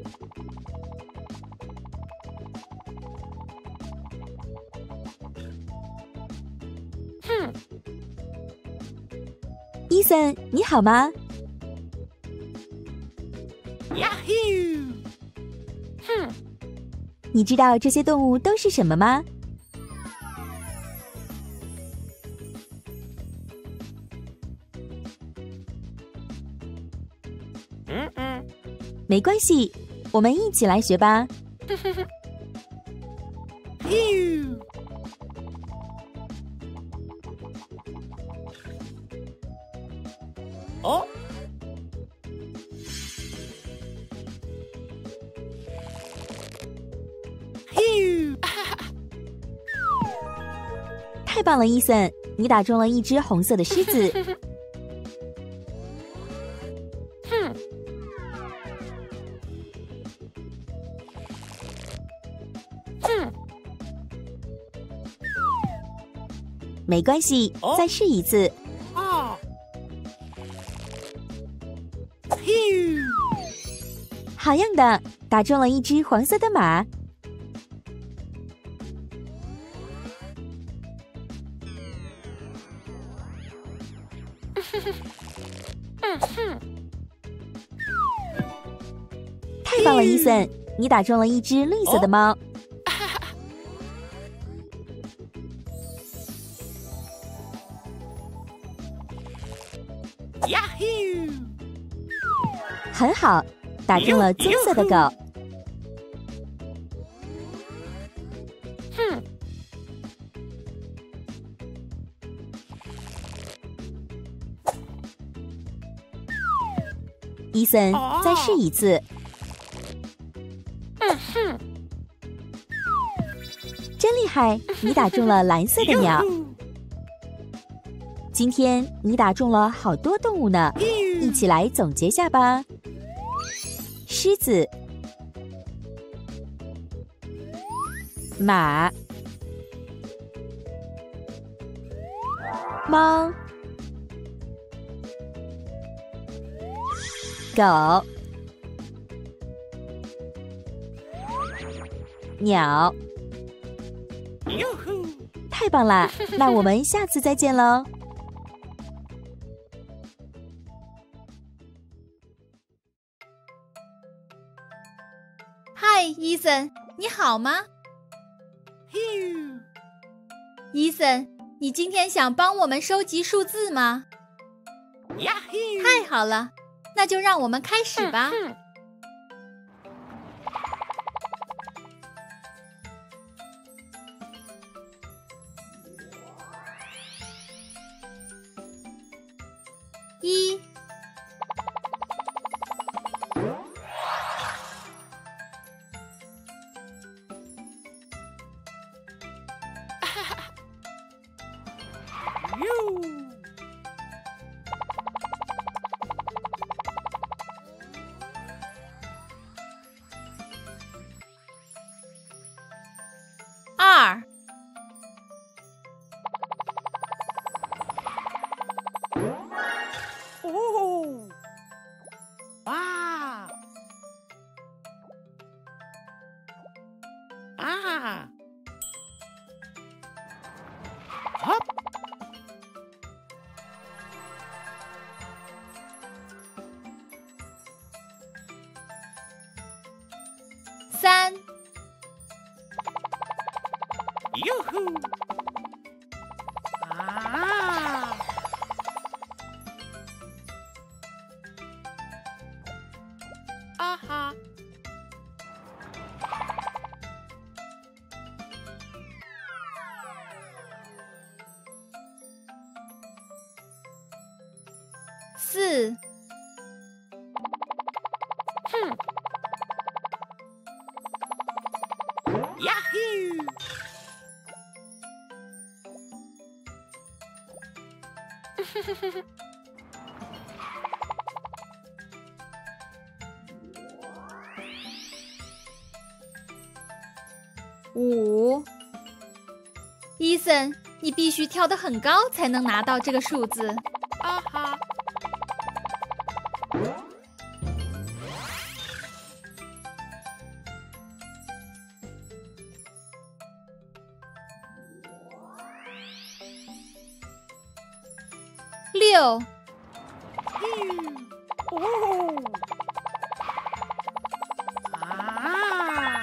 伊森，你好吗？ 呀呼！ 你知道这些动物都是什么吗？没关系，我们一起来学吧。 哦， 太棒了，伊森，你打中了一只红色的狮子。没关系，再试一次。 啊， 好样的，打中了一只黄色的马。太棒了，伊森，你打中了一只绿色的猫。 呀呼！ 很好，打中了棕色的狗。伊森，再试一次。真厉害，你打中了蓝色的鸟。今天你打中了好多动物呢，一起来总结下吧。狮子、马、猫、狗、鸟。 哟呼！ 太棒啦！那我们下次再见喽。 嗨，伊森，你好吗？伊森，你今天想帮我们收集数字吗？ 呀呼！ 太好了，那就让我们开始吧。一、 哟！ 二、 哦！哇！啊！好！ 三、 哟呼！啊！啊哈！ 四、 呀呼！ 五。伊森，你必须跳得很高才能拿到这个数字。 啊哈！ 6。 哦。啊！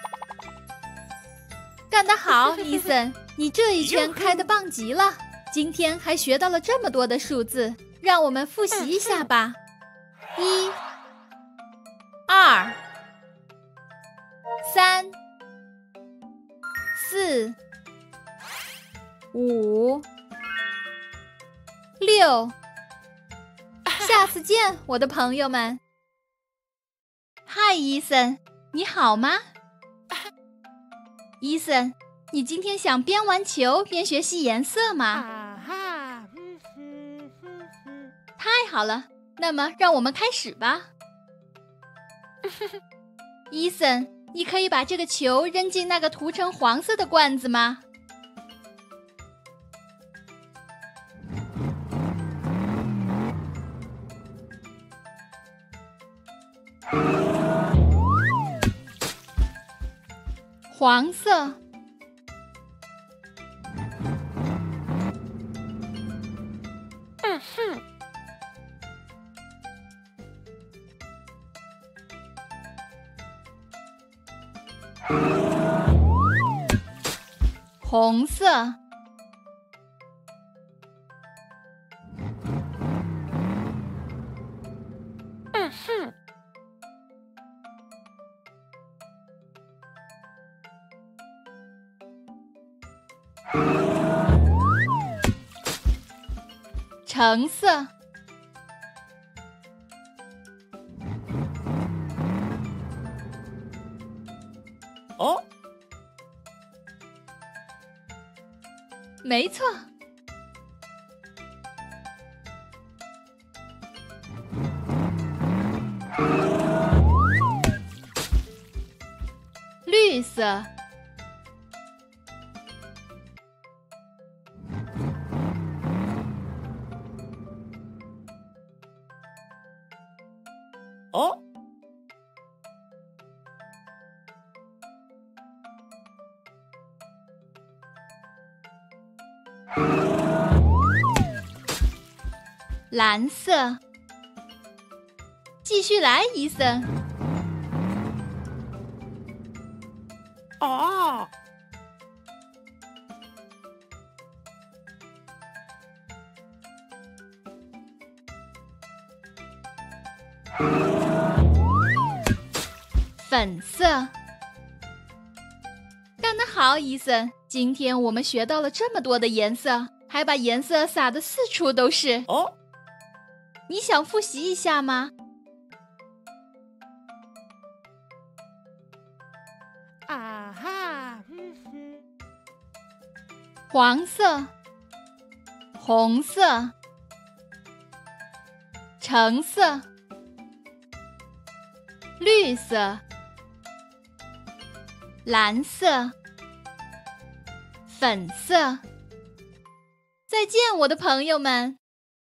干得好，伊森，你这一圈开得棒极了。今天还学到了这么多的数字，让我们复习一下吧。1、2、3、4、5、6。下次见，我的朋友们。嗨，伊森，你好吗？伊森，你今天想边玩球边学习颜色吗？ 啊哈！ 太好了，那么让我们开始吧。伊森，你可以把这个球扔进那个涂成黄色的罐子吗？黄色。红色。橙色。 哦。 没错。绿色。 哦。 蓝色。继续来，伊森。 哦。 粉色。干得好，伊森！今天我们学到了这么多的颜色，还把颜色撒得四处都是。 哦。 你想复习一下吗？ 啊哈！ 黄色、红色、橙色、绿色、蓝色、粉色。再见，我的朋友们！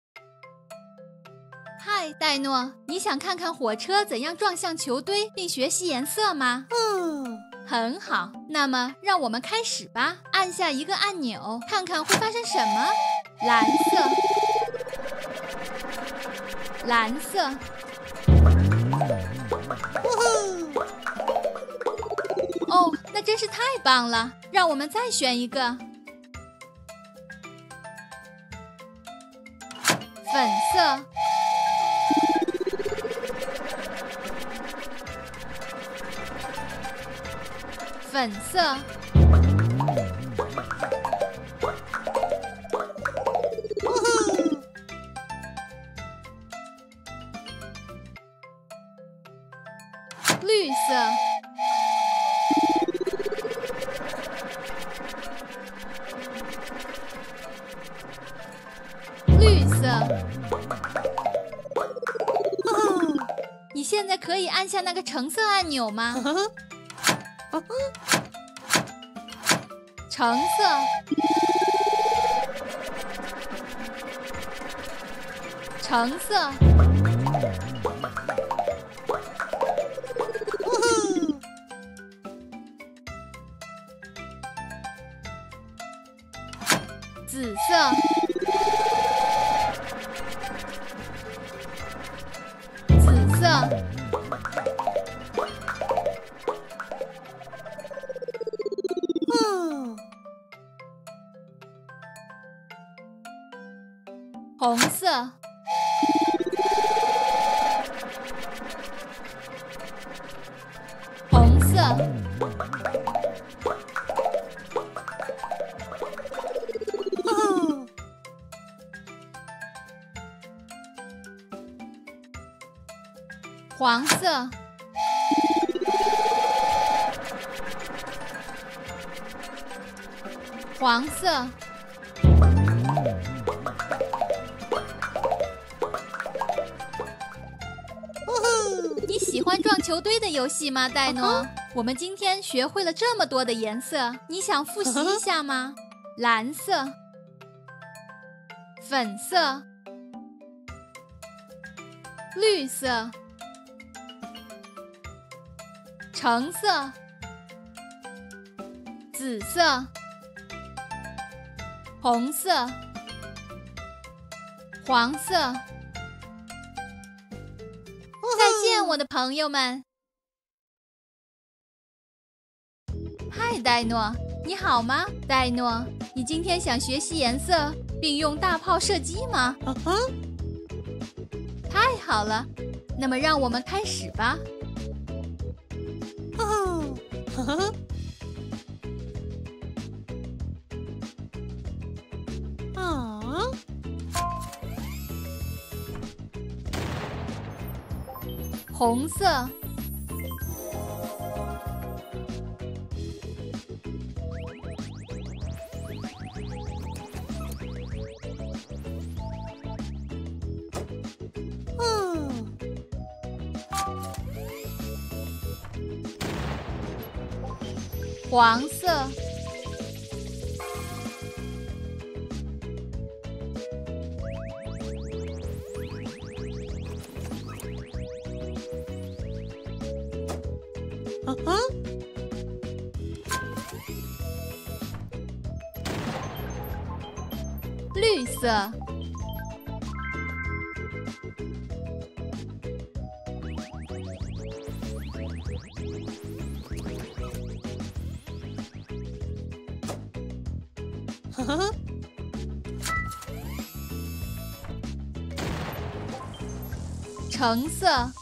嗨，戴诺，你想看看火车怎样撞向球堆并学习颜色吗？很好，那么让我们开始吧。按下一个按钮，看看会发生什么。蓝色，蓝色。哦，那真是太棒了！让我们再选一个。粉色。粉色。绿色。绿色。你现在可以按下那个橙色按钮吗？橙色。橙色。紫色。 红色，红色，黄色，黄色，你喜欢撞球堆的游戏吗，戴诺？我们今天学会了这么多的颜色，你想复习一下吗？蓝色、粉色、绿色、橙色、紫色、红色、黄色。再见，我的朋友们。嗨，戴诺，你好吗？戴诺，你今天想学习颜色并用大炮射击吗？太好了，那么让我们开始吧。红色，黄色，绿色，橙色，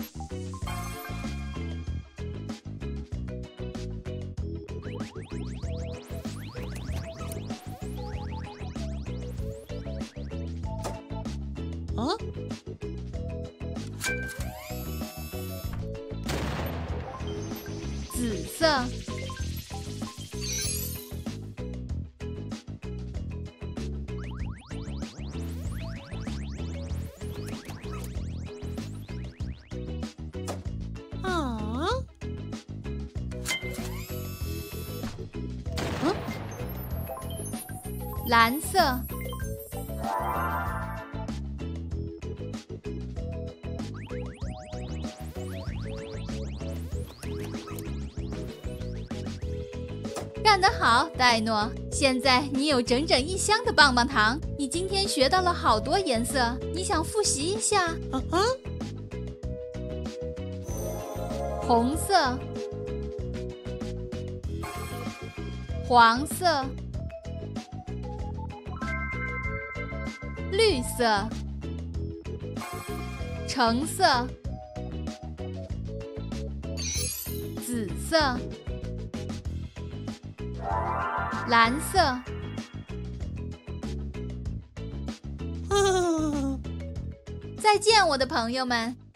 紫色，蓝色，干得好，戴诺！现在你有整整1箱的棒棒糖。你今天学到了好多颜色，你想复习一下？红色、黄色、绿色、橙色、紫色、蓝色。再见，我的朋友们。